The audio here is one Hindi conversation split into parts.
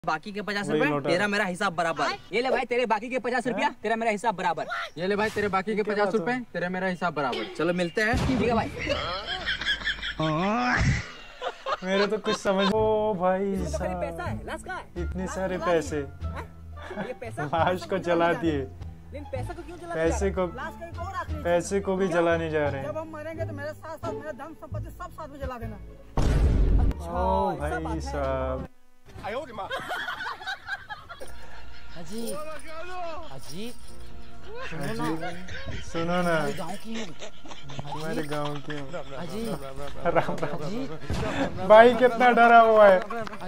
बाकी के 50 रुपए तेरा मेरा हिसाब बराबर। ये ले भाई तेरे बाकी के 50 रुपया, तेरा मेरा हिसाब बराबर। ये ले भाई तेरे बाकी के 50 रुपए, तेरा मेरा हिसाब बराबर। चलो मिलते हैं। ठीक है भाई। मेरे तो कुछ समझ। ओ भाई पैसा है, लाश कहाँ है? इतने सारे पैसे ये पैसा लाश को जला दिए। पैसा को क्यों जला? पैसे को भी जलाने जा रहे हैं। जब हम मरेंगे तो मेरे साथ साथ मेरा धन संपत्ति सब साथ में जला देना। ओ भाई साहब अजी अजी सुनो ना, गाँव की हूँ। हमारे गांव की हूँ। अजी राम राम। भाई कितना डरा हुआ है।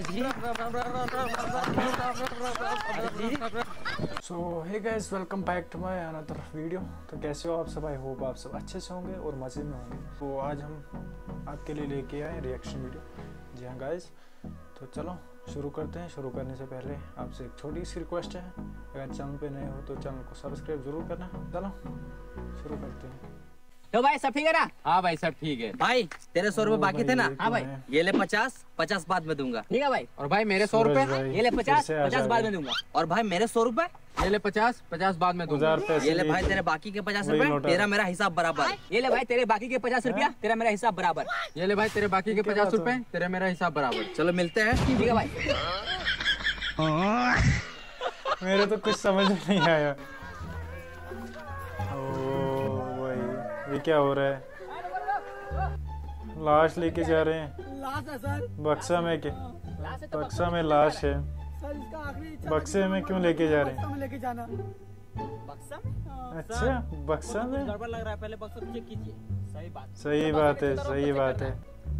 So hey guys, welcome back to my another video. तो कैसे हो आप सब? आई होप आप सब अच्छे से होंगे और मज़े में होंगे। तो आज हम आपके लिए लेके आए रिएक्शन वीडियो। जी हाँ गाइस, तो चलो शुरू करते हैं। शुरू करने से पहले आपसे एक छोटी सी रिक्वेस्ट है, अगर चैनल पे नए हो तो चैनल को सब्सक्राइब जरूर करना। चलो शुरू करते हैं। तो भाई सब ठीक है ना? हाँ भाई सब ठीक है। भाई तेरे 100 रुपए बाकी थे ना? हाँ भाई ये ले 50 बाद में दूंगा। ठीक है भाई। और भाई मेरे 100 रुपए, ये ले 50 बाद में दूंगा। और भाई मेरे 100 रुपए, ये ले 50 बाद में दूंगा। ये ले भाई तेरे बाकी के 50 रुपए, तेरा मेरा हिसाब बराबर। ये ले भाई तेरे बाकी के 50 रुपया, तेरा मेरा हिसाब बराबर। ये ले भाई तेरे बाकी के 50 रुपए, तेरा मेरा हिसाब बराबर। चलो मिलते हैं। ठीक है भाई। मेरे तो कुछ समझ नहीं आया। ओ भाई ये क्या हो रहा है? लाश लेके जा रहे हैं। लाश है सर। बक्सा में के बक्सा में लाश है। सर इसका आखिरी बक्से में क्यों लेके जा रहे हैं? बक्सा में लेके जाना। बक्सा में? अच्छा बक्सा में। गड़बड़ लग रहा है, पहले बक्सा चेक कीजिए। सही बात। सही बात है, सही बात है।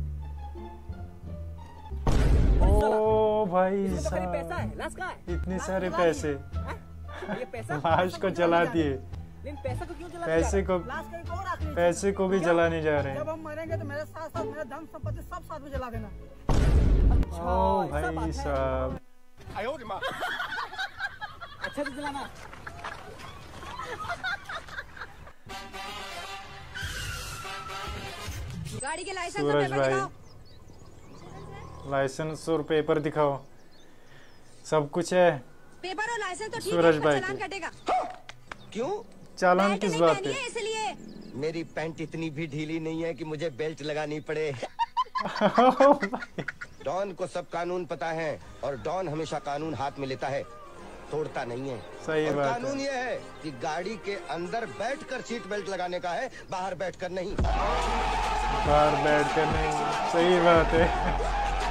ओ भाई पैसा साहब है, लाश कहाँ है? इतने सारे पैसे ये पैसा लाश को जला दिए। पैसा को क्यों जला? लाश का एक और आखिरी। पैसे को भी जलाने जा रहे जब हैं। हम मरेंगे तो मेरे साथ साथ मेरा धन संपत्ति सब साथ में जला देना। ओ भाई साहब अच्छा तो जलाना। गाड़ी के लाइसेंस सूरज पेपर भाई, दिखाओ। लाइसेंस और पेपर दिखाओ, सब कुछ है। पेपर और लाइसेंस तो ठीक सूरज है, भाई चालान को। कटेगा। क्यों? चालान बेल्ट किस नहीं बात पहनी पे? है इसलिए। मेरी पैंट इतनी भी ढीली नहीं है कि मुझे बेल्ट लगानी पड़े। ओ भाई, डॉन को सब कानून पता है और डॉन हमेशा कानून हाथ में लेता है, तोड़ता नहीं है। सही और बात कानून है। ये है कि गाड़ी के अंदर बैठकर सीट बेल्ट लगाने का है, बाहर बैठकर नहीं। बाहर बैठ कर नहीं, सही बात है।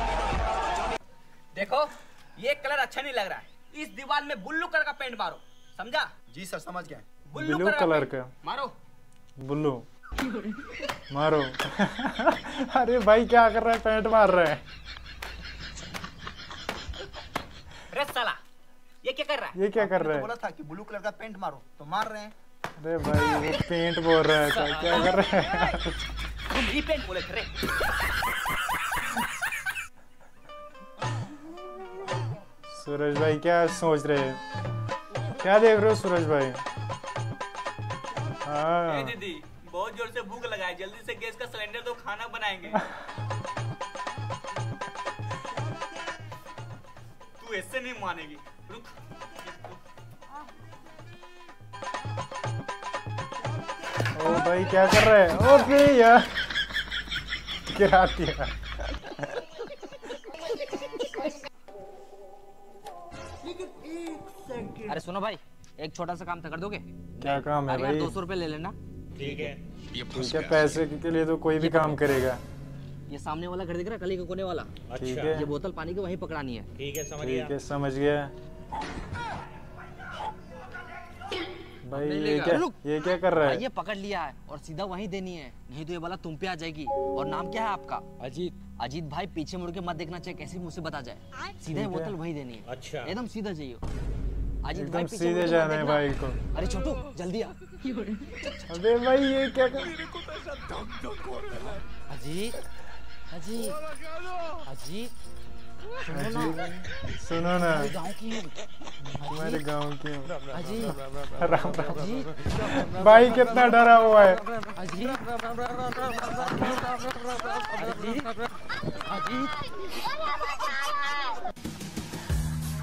देखो ये कलर अच्छा नहीं लग रहा है, इस दीवार में ब्लू कलर का पेंट मारो, समझा? जी सर, समझ गए। ब्लू कलर का मारो। ब्लू मारो। अरे भाई क्या कर रहा है? पैंट मार रहा है। रे साला ये क्या कर रहा है? ये क्या कर रहा है? बोला था कि ब्लू कलर का पेंट मारो, तो मार रहे हैं। अरे भाई वो पेंट बोल रहा है, क्या कर रहा है? तुम ही पेंट बोले थे रे। सूरज भाई क्या सोच रहे हैं? क्या देख रहे हो सूरज भाई? हाँ दीदी बहुत जोर से भूख लगा है, जल्दी से गैस का सिलेंडर दो, खाना बनाएंगे। तू ऐसे नहीं मानेगी, रुक। ओ भाई क्या कर रहा है? ओ भाई यार गिरा दिया। अरे सुनो भाई, एक छोटा सा काम था, कर दोगे? क्या काम है भाई? 200 रुपए ले लेना। ठीक है, पैसे के लिए तो कोई भी काम करेगा। ये सामने वाला घर दिख रहा है, गली के कोने वाला? ठीक है, ये बोतल पानी की वहीं पकड़ानी है। ठीक है, समझ गया भाई। ये क्या कर रहा है? ये पकड़ लिया है और सीधा वहीं देनी है, नहीं तो ये वाला तुम पे आ जाएगी। और नाम क्या है आपका? अजीत। अजीत भाई पीछे मुड़ के मत देखना, चाहिए कैसे मुझसे बता जाए। सीधा ये बोतल वहीं देनी है। अच्छा, एकदम सीधा चाहिए। अजीत भाई एकदम सीधे जाना है भाई को। अरे छोटू जल्दी आ। अबे भाई ये क्या कर? अजीत अजीत अजीत सुनो ना, गाँव की हूँ। हमारे गांव की हूँ। अजीत राम राम। भाई कितना डरा हुआ है। अजीत अजीत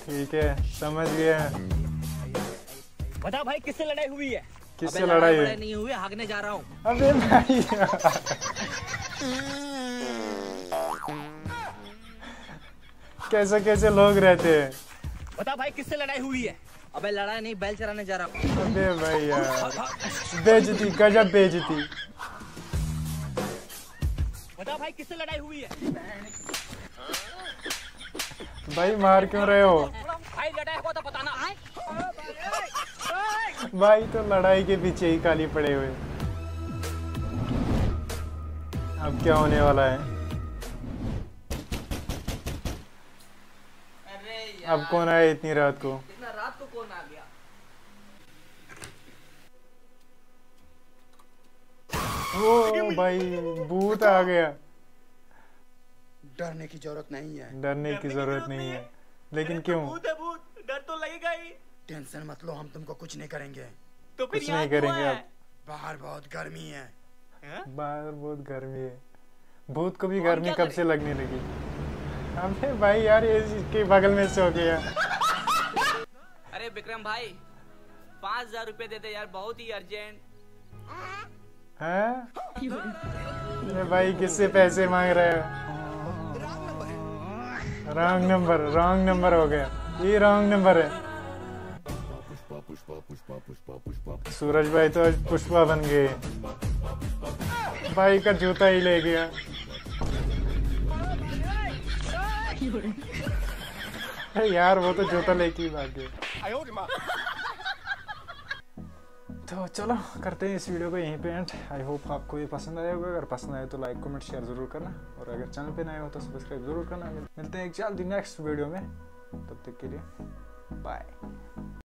ठीक है, समझ गया। बता भाई किससे लड़ाई हुई है? किससे लड़ाई है? नहीं हुई, भागने जा रहा हूँ। अबे भाई कैसे कैसे लोग रहते हैं। बता भाई किससे लड़ाई हुई है? अबे लड़ाई नहीं, बैल चराने जा रहा हूँ। अबे भाई यार, बेइज्जती, गजब बेइज्जती। बता भाई किससे लड़ाई हुई है? भाई मार क्यों रहे हो? भाई लड़ाई हुआ तो बताना। भाई तो लड़ाई के पीछे ही खाली पड़े हुए। अब क्या होने वाला है? अब कौन आया इतनी रात को? इतना रात को कौन आ गया? ओ भाई, भूत आ गया। डरने की जरूरत नहीं है। डरने की जरूरत नहीं है, लेकिन क्यों? भूत है भूत, डर तो लगेगा ही। टेंशन मत लो, हम तुमको कुछ नहीं करेंगे। तो फिर कुछ नहीं करेंगे अब। बाहर बहुत गर्मी है। बाहर बहुत गर्मी है। भूत को भी गर्मी कब से लगने लगी? अबे भाई यार, ये इसके बगल में सो गया। अरे विक्रम भाई 5000 रुपए दे दे यार, बहुत ही अर्जेंट हैं? अरे भाई किससे पैसे मांग रहे हो? रॉन्ग नंबर हो गया। ये रॉन्ग नंबर है। सूरज भाई तो आज पुष्पा बन गए। भाई का जूता ही ले गया। यार वो तो जूता लेके ही भाग गया। तो चलो करते हैं इस वीडियो को यहीं पे एंड। आई होप आपको ये पसंद आया होगा। अगर पसंद आए तो लाइक कमेंट शेयर जरूर करना, और अगर चैनल पे नए हो तो सब्सक्राइब जरूर करना। मिलते हैं एक जल्दी नेक्स्ट वीडियो में, तब तक के लिए बाय।